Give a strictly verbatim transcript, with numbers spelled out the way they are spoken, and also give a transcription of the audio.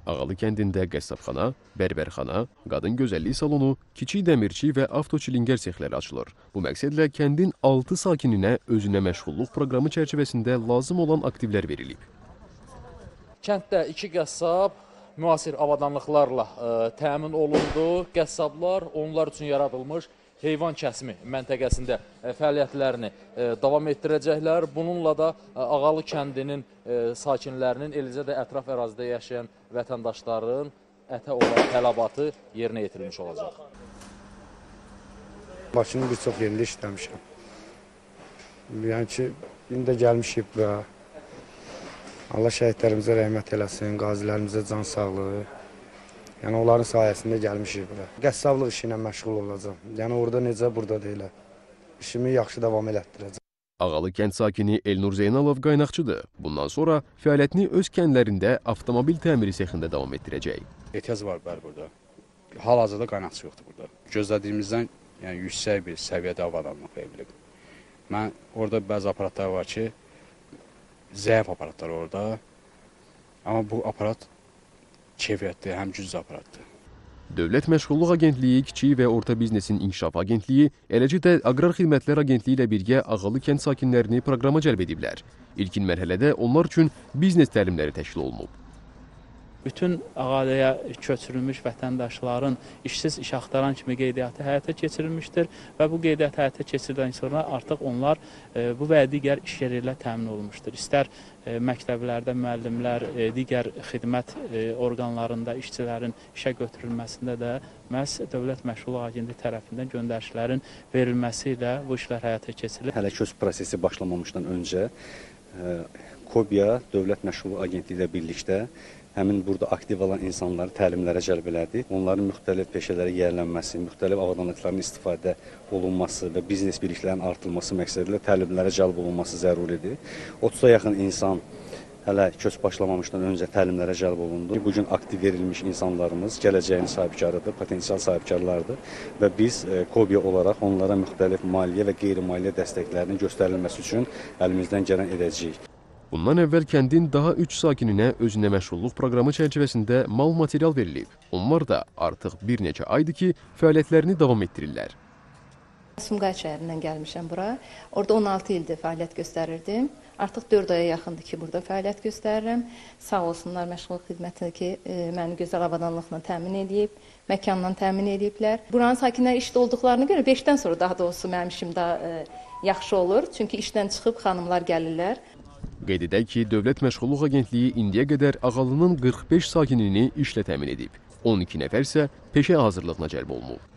Ağalı kəndində qəssabxana, bərbərxana, qadın gözəllik salonu, kiçik dəmirçi və avtoçilinger sexləri açılır. Bu məqsədlə kəndin altı sakininə özünə məşğulluq proqramı çərçivəsində lazım olan aktivlər verilib. Kənddə iki qəssab müasir avadanlıqlarla ə, təmin olundu. Qəssablar onlar üçün yaradılmış heyvan kəsimi məntəqəsində ə, fəaliyyətlərini ə, davam etdirəcəklər. Bununla da ə, Ağalı kəndinin ə, sakinlərinin, eləcə də ətraf ərazidə yaşayan vətəndaşların ətə olan tələbatı yerinə yetirilmiş olacaq. Bakının bir çox yerində işləmişəm. Yəni ki, indi də gəlmişik və Allah şəhidlərimizə rəhmət eləsin, qazilərimizə can sağlığı. Yəni onların sayəsində gəlmişik bura. Qəssablıq işi ilə məşğul olacağam. Yəni orada necə, burada deyil. İşimi yaxşı davam elətdirəcəm. Ağalı kənd sakini Elnur Zeynalov qaynaqçıdır. Bundan sonra fəaliyyətini öz kəndlərində avtomobil təmiri sexində davam etdirəcək. Ehtiyac var bəli burada. Hal-hazırda qaynaqçı yoxdur burada. Gözlədiyimizdən yəni yüksək bir səviyyədə avadanlıq verilib. Mən orada bəzi aparatlar var ki, zəif aparatlar orada. Amma bu aparat keyfiyyətli, həm güclü aparatdır. Dövlət Məşğulluq Agentliyi, Kiçik və Orta Biznesin İnkişaf Agentliyi, eləcə də Aqrar Xidmətlər Agentliyi ilə birgə Ağalı kənd sakinlərini proqrama cəlb ediblər. İlkin mərhələdə onlar üçün biznes təlimləri təşkil olunub. Bütün əraziyə köçürülmüş vətəndaşların işsiz iş axtaran kimi qeydiyyatı həyata keçirilmişdir və bu qeydiyyatı həyata keçiriləndən sonra artıq onlar e, bu və digər iş yeri ilə təmin olunmuşdur. İstər e, məktəblərdə müəllimlər, e, digər xidmət e, orqanlarında işçilərin işə götürülməsində də məhz Dövlət Məşğulluq Agentliyi tərəfindən göndərişlərin verilməsi ilə bu işlər həyata keçirilir. Hələ köç prosesi başlamamışdan öncə e, KOBİA Dövlət Məşğulluq Agentliyi ilə birlikdə həmin burada aktiv olan insanları təlimlərə cəlb elədi. Onların müxtəlif peşələrə yiyələnməsi, müxtəlif avadanlıqların istifadə olunması və biznes birliklərinin artırılması məqsədilə təlimlərə cəlb olunması zəruridir. otuza yaxın insan hələ köç başlamamışdan öncə təlimlərə cəlb olundu. Bugün aktiv verilmiş insanlarımız gələcəyin sahibkarıdır, potensial sahibkarlardır və biz e, KOBİA olaraq onlara müxtəlif maliyyə və qeyri-maliyyə dəstəklərinin göstərilməsi üçün əlimizdən gələn edəcəyik. Bundan əvvəl kəndin daha üç sakininə özünə məşğulluq proqramı çərçivəsində mal material verilib. Onlar da artıq bir neçə aydır ki, fəaliyyətlərini davam etdirirlər. Sumqayıt şəhərindən gəlmişəm bura. Orada on altı ildir fəaliyyət göstərirdim. Artıq dörd aya yaxındır ki, burada fəaliyyət göstərirəm. Sağ olsunlar məşğulluq xidməti ki, e, məni gözəl avadanlıqla təmin edib, məkanla təmin ediblər. Buranın sakinləri işdə olduqlarına görə beşdən sonra daha doğrusu mənim işim daha e, yaxşı olur. Çünki işdən çıxıb xanımlar gəlirlər. Qeyd edək ki, Dövlət Məşğulluq Agentliyi indiyə qədər Ağalının qırx beş sakinini işlə təmin edib. on iki nəfər isə peşə hazırlığına cəlb olunub.